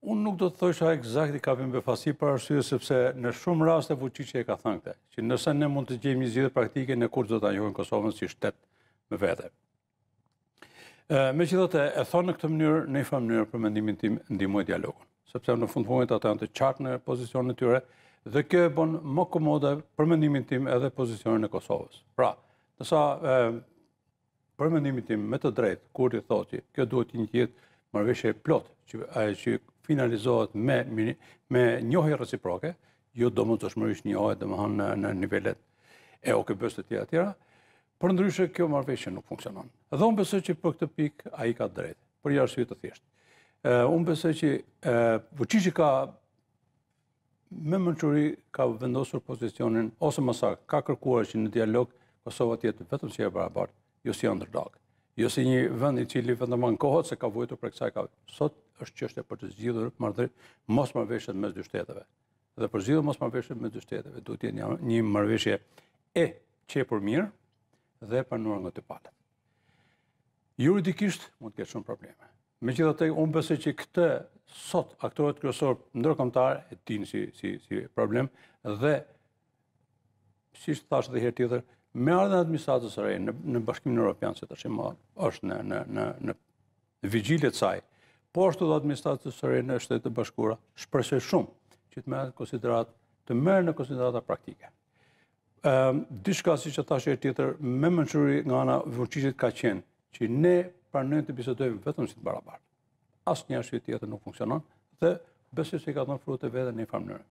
Unë nuk do të thosha eksakti kapim befasi për arsye sepse në shumë raste Vučić e ka thënë këtë, që nëse ne mund të gjejmë një zgjidhje praktike, ne kurrë do ta njohim Kosovën si shtet me vete. Megjithatë, e thonë në këtë mënyrë, në një farë mënyrë për mendimin tim ndihmoj dialogun, sepse në fund fundit ata janë të qartë në pozicionin e tyre dhe kjo e bën më komode për mendimin tim edhe pozicionin e Kosovës. Pra, nësa për mendimin tim me të drejtë, kur i thotë që kjo duhet të jetë marrëveshje plot, që finalizohet me njohje reciproke, jo domosdoshmërisht njohje domethënë në nivelet e OKB-s të tjera, por ndryshe kjo marrëveshje nuk funksionon. Dhe unë besoj që për këtë pikë ai ka drejtë, për një arsye të thjeshtë. Unë besoj që Vučić ka me mençuri ka vendosur pozicionin ose më saktë ka kërkuar që në dialog Kosova të jetë vetëm si e barabartë, jo si underdog. Jo si një vend i cili vetëm ankohet se ka vuajtur për kësaj ka. Sot është çështje për të zgjidhur mos marrëveshjet mes dy shteteve. Dhe për zgjidhur mos marrëveshjet mes dy shteteve duhet të jetë një marrëveshje e qepur mirë dhe pranuar nga dy palët. Juridikisht mund të ketë shumë probleme. Megjithatë, unë besoj që këtë sot aktorët kryesor ndërkombëtar e dinë si problem dhe siç thash edhe herë tjetër, me ardhen e administratës së re në Bashkimin Evropian, se tash është në vigjilje të saj, po ashtu edhe administratës së re në Shtetet e Bashkuara, shpresoj shumë që të merren në konsiderata praktike. Diçka siç e thash herë tjetër, me mençuri nga ana Vučićit ka qenë që ne pranojmë të bisedojmë vetëm si të barabartë. Asnjë arsye tjetër nuk funksionon dhe besoj se ka dhënë frutë vetë në një farë mënyrë.